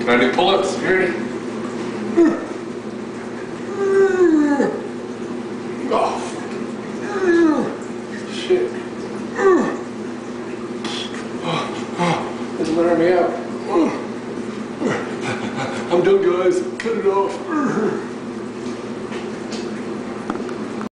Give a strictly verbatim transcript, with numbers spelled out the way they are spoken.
Can I do pull-ups? You ready? Oh, shit. It's wearing me out. I'm done, guys. Cut it off.